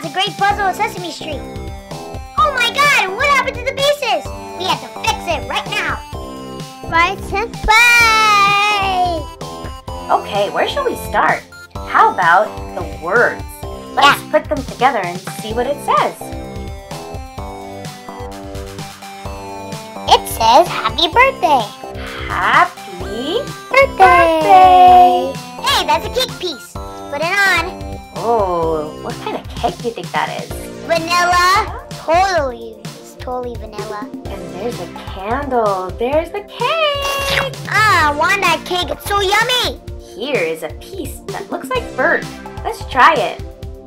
it's a great puzzle of Sesame Street. Oh my god, what happened to the pieces? We have to fix it right now. Right, Senpai! Okay, where shall we start? How about the words? Let's put them together and see what it says. It says happy birthday. Happy Birthday! Hey, that's a cake piece. Put it on. Oh, what kind of cake do you think that is? Vanilla. Totally. It's totally vanilla. And there's a candle. There's the cake. Ah, I want that cake. It's so yummy. Here is a piece that looks like bird. Let's try it.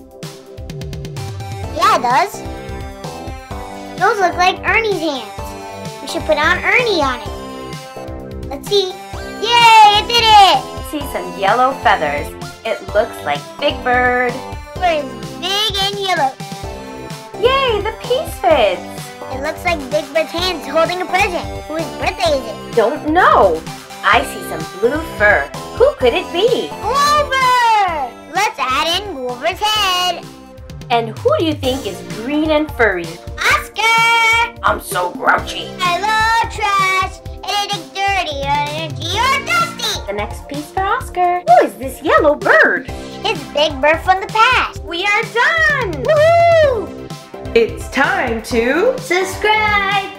Yeah, it does. Those look like Ernie's hands. We should put on Ernie on it. Let's see. Yay, it did it! See some yellow feathers. It looks like Big Bird. Bird is big and yellow. Yay, the piece fits. It looks like Big Bird's hands holding a present. Whose birthday is it? Don't know. I see some blue fur. Who could it be? Grover! Let's add in Grover's head. And who do you think is green and furry? Oscar! I'm so grouchy. I love trash. Anything dirty or energy or dusty. The next piece for Oscar. Who is this yellow bird? It's Big Bird from the past. We are done! Woohoo! It's time to Subscribe!